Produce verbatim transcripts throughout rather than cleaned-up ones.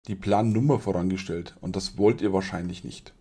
die Plannummer vorangestellt und das wollt ihr wahrscheinlich nicht.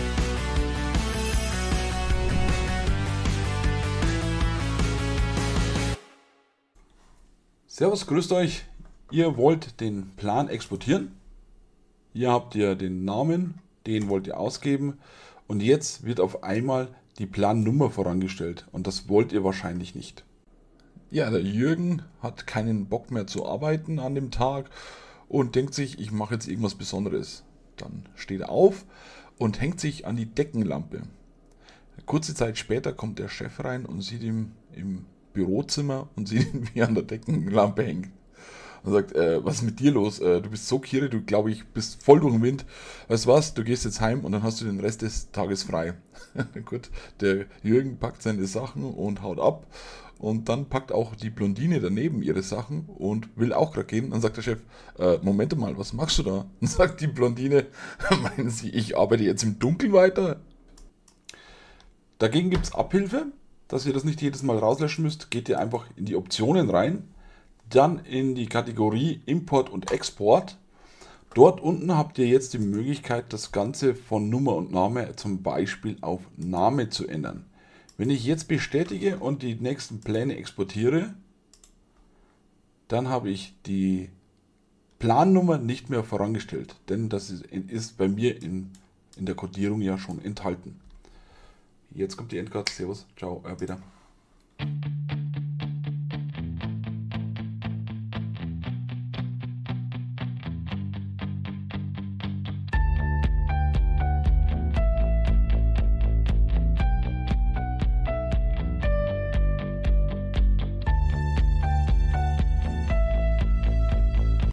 Servus, grüßt euch. Ihr wollt den Plan exportieren. Hier habt ihr den Namen, den wollt ihr ausgeben und jetzt wird auf einmal die Plannummer vorangestellt und das wollt ihr wahrscheinlich nicht. Ja, der Jürgen hat keinen Bock mehr zu arbeiten an dem Tag und denkt sich, ich mache jetzt irgendwas Besonderes. Dann steht er auf und hängt sich an die Deckenlampe. Kurze Zeit später kommt der Chef rein und sieht ihn im Bürozimmer und sieht ihn, wie er an der Deckenlampe hängt. Und sagt, äh, was ist mit dir los? Äh, du bist so kirre, du glaube ich bist voll durch den Wind. Weißt du was, du gehst jetzt heim und dann hast du den Rest des Tages frei. Gut, der Jürgen packt seine Sachen und haut ab. Und dann packt auch die Blondine daneben ihre Sachen und will auch gerade gehen. Dann sagt der Chef, äh, Moment mal, was machst du da? Und sagt die Blondine, meinen Sie, ich arbeite jetzt im Dunkeln weiter? Dagegen gibt es Abhilfe, dass ihr das nicht jedes Mal rauslöschen müsst. Geht ihr einfach in die Optionen rein, dann in die Kategorie Import und Export. Dort unten habt ihr jetzt die Möglichkeit, das Ganze von Nummer und Name zum Beispiel auf Name zu ändern. Wenn ich jetzt bestätige und die nächsten Pläne exportiere, dann habe ich die Plannummer nicht mehr vorangestellt, denn das ist, ist bei mir in, in der Codierung ja schon enthalten. Jetzt kommt die Endcard. Servus, ciao, euer Peter.